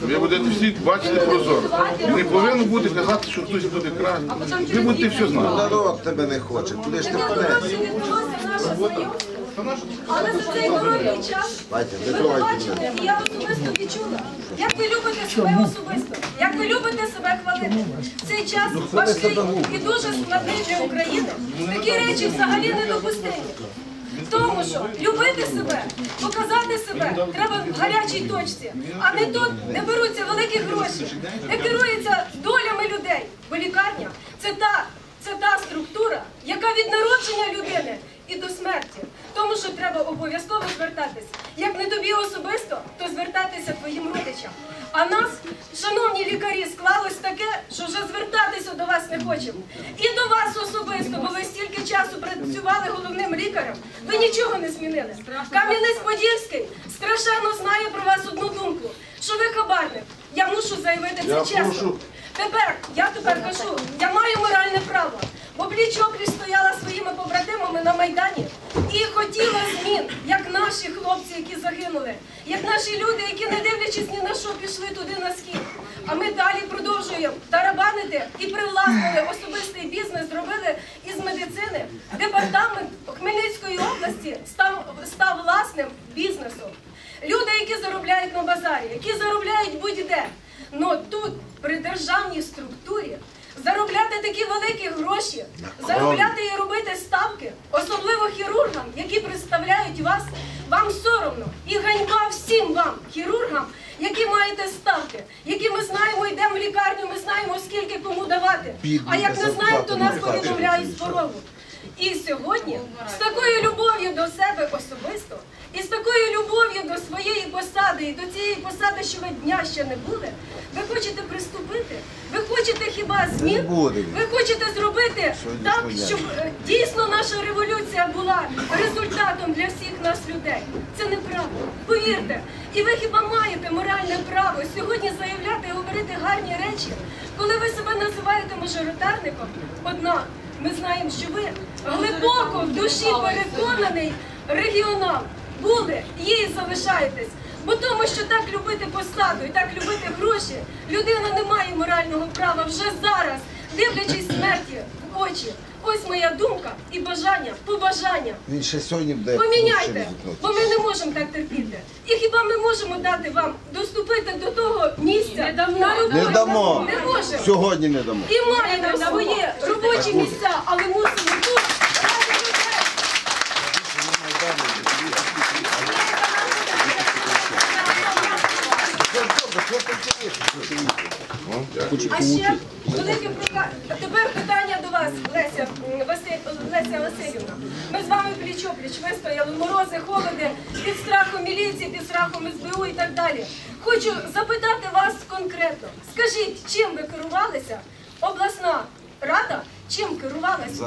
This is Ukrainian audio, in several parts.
Ви будете всі бачити прозоро. Не повинно бути казати, що хтось буде красти. Ви будете все знати. Народ тебе не хоче, куди ж ти пнешся? Але за цей короткий час ви побачите, і я особисто відчула, як ви любите себе особисто, як ви любите себе хвалити. Цей час важкий і дуже складний для України. Такі речі взагалі недопустимі. Тому що любити себе, показати себе треба в гарячій точці, а не тут, не беруться великі гроші, не керуються долями людей. Бо лікарня – це та структура, яка від народження людини і до смерті. Тому що треба обов'язково звертатись. Як не тобі особисто, то звертатися твоїм родичам. А нас, шановні лікарі, склалось таке, що вже звертатися до вас не хочемо. І до вас особисто, бо ви стільки часу працювали головним лікарем, ви нічого не змінили. Кам'янець-Подільський страшенно знає про вас одну думку, що ви хабарник. Я мушу заявити це чесно. Я тепер кажу, я маю моральне право. Бо пліч-опліч стояла своїми побратимами на Майдані і хотіла змін, як наші хлопці, які загинули, як наші люди, які, не дивлячись ні на що, пішли туди на схід. А ми далі продовжуємо тарабанити і привласнили особистий бізнес, зробили із медицини. Департамент Хмельницької області став власним бізнесом. Люди, які заробляють на базарі, які заробляють будь-де. Но тут, при державній структурі, заробляти такі великі гроші, заробляти і робити ставки, особливо хірургам, які представляють вас, вам соромно. І ганьба всім вам, хірургам, які маєте ставки, які ми знаємо, йдемо в лікарню, ми знаємо, скільки кому давати. А як не знаємо, то нас повідомляють з порогу. І сьогодні з такою любов'ю до себе особисто, і з такою любов'ю до своєї посади, і до цієї посади, що ви дня ще не були, ви хочете приступити, ви хочете хіба змін, ви хочете зробити так, щоб дійсно наша революція була результатом для всіх нас людей. Це неправда, повірте. І ви хіба маєте моральне право сьогодні заявляти і говорити гарні речі, коли ви себе називаєте мажоритарником? Однак, ми знаємо, що ви глибоко в душі переконаний регіонал. Були, є і залишаєтесь. Бо тому, що так любити посаду і так любити гроші, людина не має морального права вже зараз, дивлячись смерті в очі. Ось моя думка і бажання, побажання. Він ще сьогодні буде. Поміняйте, бо ми не можемо так терпіти. І хіба ми можемо дати вам доступити до того місця на роботу? Не дамо. Не можемо. Сьогодні не дамо. І маємо свої робочі місця, але мусимо тут ради людей. А ще велике тепер питання до вас, Леся Васильівна. Ми з вами пліч-опліч вистояли, морози, холоди, під страхом міліції, під страхом СБУ і так далі. Хочу запитати вас конкретно. Скажіть, чим ви керувалися? Обласна рада чим керувалася?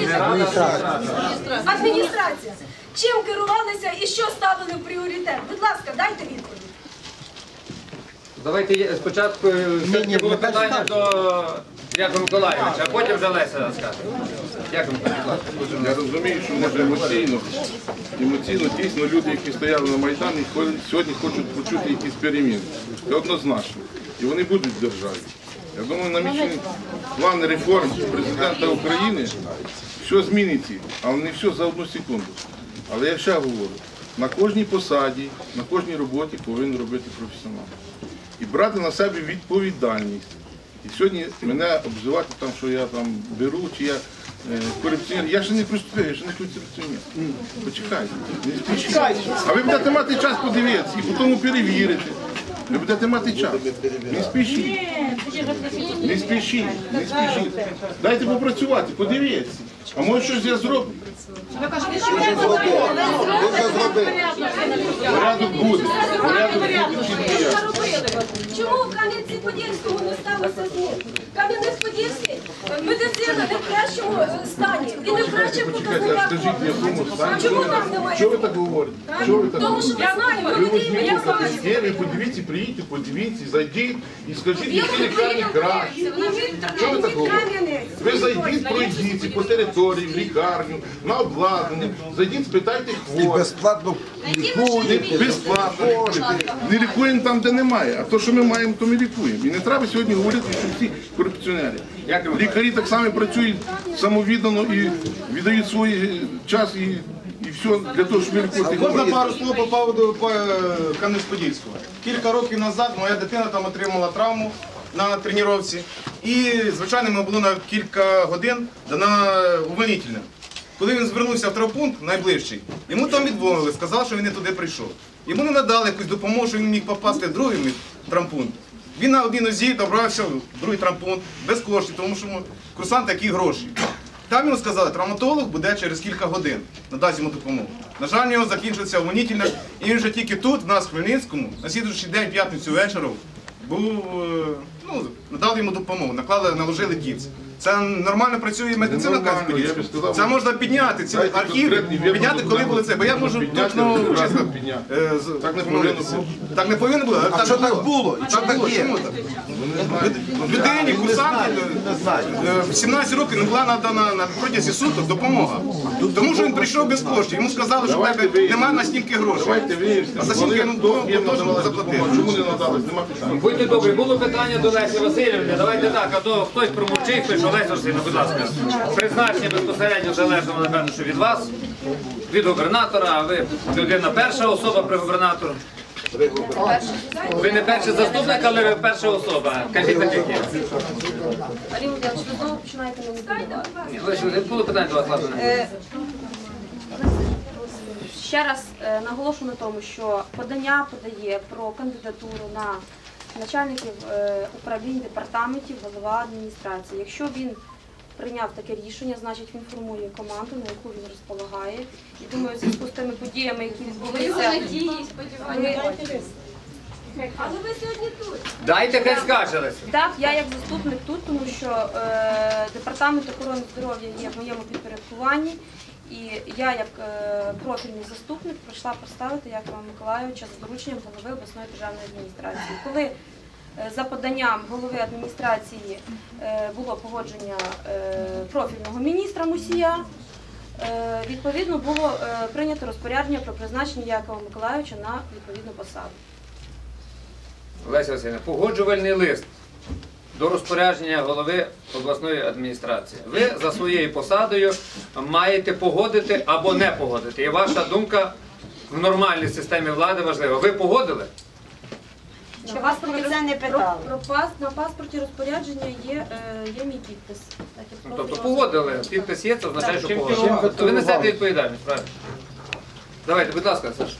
Адміністрація. Чим керувалися і що ставили в пріоритет? Будь ласка, дайте відповідь. Давайте спочатку було питання до Якова Миколаївича, а потім вже Леся скаже. Яков Миколаївич. Я розумію, що може емоційно дійсно люди, які стояли на Майдані, сьогодні хочуть почути якісь переміни. Це однозначно. І вони будуть в державі. Я думаю, намічений план реформ президента України, все зміниться, але не все за одну секунду. Але я ще говорю, на кожній посаді, на кожній роботі повинен робити професіонал. І брати на себе відповідальність. І сьогодні мене обзивати, там, що я там беру, чи я корупціонер. Я ще не приступив, я ще не корупціонер. Почекайте, не спішіть. А ви будете мати час подивитися і потім перевірити. Ви будете мати час. Не спішіть. Не спішіть, не спішіть. Дайте попрацювати, подивіться. А може щось я зроблю? Порядок буде. Порядок буде чим я. Чому в Кам'янці-Подільському не сталося змін? Кам'янець-Подільський, медицина не те, кращому стані, він не в кращому Почекайте, а показниках. скажіть, в якому стані? Чому так немає? Що ви так говорите? Що ви так Тому що говорите? ми знаємо, Ви ми візьміть я знаю. статистики, ви подивіться, приїдьте, подивіться, зайдіть і скажіть, які лікарні краще. Що ви так говорите? Ви зайдіть, пройдіть по території, в лікарню, на обладнання, зайдіть, спитайте І хворих. безплатно Не лікують. безплатно. Не лікуємо там, де немає. А то, що ми маємо, то ми лікуємо. І не треба сьогодні говорити, що всі корупціонери. Лікарі так само працюють самовіддано і віддають свій час і все для того, щоб лікувати Можна хворих. пару слов по поводу Кам'янець-Подільського. Кілька років назад моя дитина там отримала травму на тренувці. І, звичайно, ми були на кілька годин дана увольнительна. Коли він звернувся в травмпункт найближчий, йому там відмовили, сказали, що він не туди прийшов. Йому не надали якусь допомогу, що він міг попасти в другий травмпункт. Він на одній нозі добрався в другий травмпункт без коштів, тому що курсант такі гроші. Там йому сказали, травматолог буде через кілька годин, надасть йому допомогу. На жаль, у нього закінчився увольнительна, і він вже тільки тут, в нас, в Хмельницькому, на слідуючий день, п'ятницю вечором, надали йому допомогу, наложили гіпс. Це нормально працює медицина Нормально, я би Кам'янець-Подільського. сказав, Це можна підняти, ці дайте архіви, конкретні відомості, підняти, коли були це. Бо я можу підняти, точно прекрасно чесно, підняти. з- Так не повинно бути. Так не повинно було, але А що так було? І що Так так було, є? чому так? Людині, курсанту, Не знаю. в 17 років не була надана на протязі суток допомога. Тому що він прийшов без коштів. Йому сказали, що в Давайте тебе виявимо. немає на снімки грошей. Давайте виявимо, А за снімки їм теж надавали заплатити. допомогу. Чому не надали? Нема питань. Будьте добрі, було питання до Лесі Васильівни. Давайте так, а то хтось промовчить, пише Леся Васильівна, будь ласка. Призначення безпосередньо залежно, напевно, що від вас, від губернатора, а ви людина перша особа при губернатору. Ви не перший заступник, але ви перша особа. Кажіть так, як є. Арій Володимирович, ви знову починаєте маніпулювати. Ні, Леся, було питання до вас, ладно. Ще раз наголошу на тому, що подання подає про кандидатуру на начальників управлінь департаментів, голова адміністрації. Якщо він прийняв таке рішення, значить він формує команду, на яку він розполагає. І думаю, в зв'язку з тими подіями, які відбулися, Але ви сьогодні тут. Дайте, хай скаже Леся. так, я як заступник тут, тому що департамент охорони здоров'я є в моєму підпорядкуванні. І я, як профільний заступник, прийшла представити Якова Миколайовича з дорученням голови обласної державної адміністрації. Коли за поданням голови адміністрації було погодження профільного міністра Мусія, відповідно було прийнято розпорядження про призначення Якова Миколайовича на відповідну посаду. Леся Васильівна, погоджувальний лист до розпорядження голови обласної адміністрації. Ви за своєю посадою маєте погодити або не погодити. І ваша думка в нормальній системі влади важлива. Ви погодили? На паспорті розпорядження є мій підпис. Так, як Ну, тобто профільного погодили. Підпис є, це означає, що погодили. То ви несете відповідальність, правильно? Давайте, будь ласка, Саш.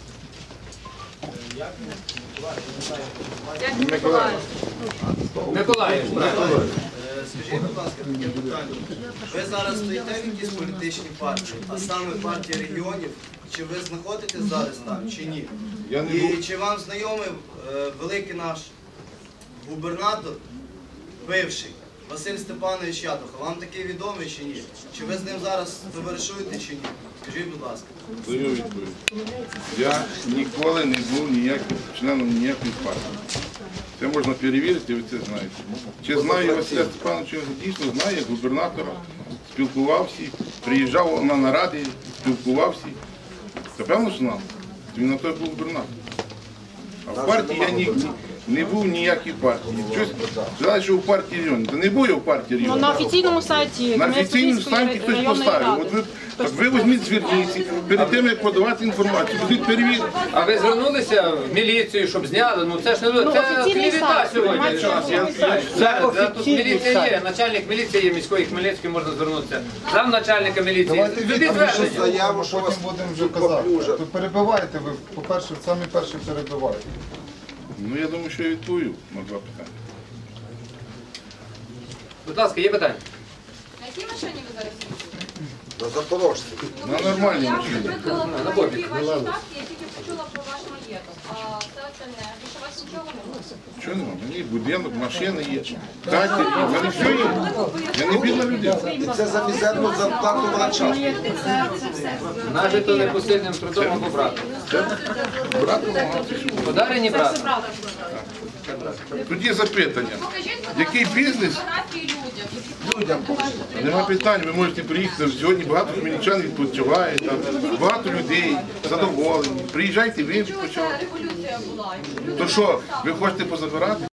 Миколаївич, правильно. Скажіть, будь ласка, таке питання. Ви зараз стоїте в якійсь політичній партії, а саме партія регіонів, чи ви знаходитесь зараз там, чи ні? Я не І був. чи вам знайомий великий наш губернатор, бивший, Василь Степанович Ятуха? Вам такий відомий чи ні? Чи ви з ним зараз товаришуєте чи ні? Скажіть, будь ласка. Даю відповідь. Я ніколи не був ніяким членом ніякої партії. Це можна перевірити, ви це знаєте. Чи знаю Василя Степановича, дійсно знаю, як губернатора, спілкувався, приїжджав на наради, спілкувався. Та певно, що знав. Він на той був губернатор. А в партії я не був ніякій партії. Щось сказали, що у партії регіонів. Та не був я в партії Ну, регіонів. на офіційному сайті На офіційному Кам'янець-Подільської сайті хтось районної поставив. ради. От ви візьміть, зверніться, перед тим, як подавати інформацію, будуть перевірити. А ви звернулися в міліцію, щоб зняли? Ну це ж не це офіційний клівета сайт, сьогодні. інформація. Тут міліція є, начальник міліції є міської Хмельницької, можна звернутися. Зам начальника міліції. Любі звернення. Заяву, що вас Будемо вже казати. То перебиваєте ви, по-перше, самі перші перебиваєте. Ну, я думаю, що я відповів на два питання. Будь ласка, є питання? На якій машині ви зараз їздите? на Запорожці. На нормальній Я машині. прикрила фотографії ваші ставки, я тільки почула про ваш маєток. А все остальне, більше у вас нічого немає? Що нема? Мені будинок, машина є. Хаті, в мене все є. Я не бідна людина. І це за мізерну зарплату врача. Навіть то не посильним трудом або братом. Брат допомагати. Подарені брат. Тут є запитання. Покажіть, будь ласка, Який бізнес? фотографії людям. Людям. Нема питань, ви можете приїхати. Сьогодні багато хмельничан відпочиває, там, багато людей задоволені. Приїжджайте, ви Чого відпочивайте. ця революція була? То що, ви хочете позабирати?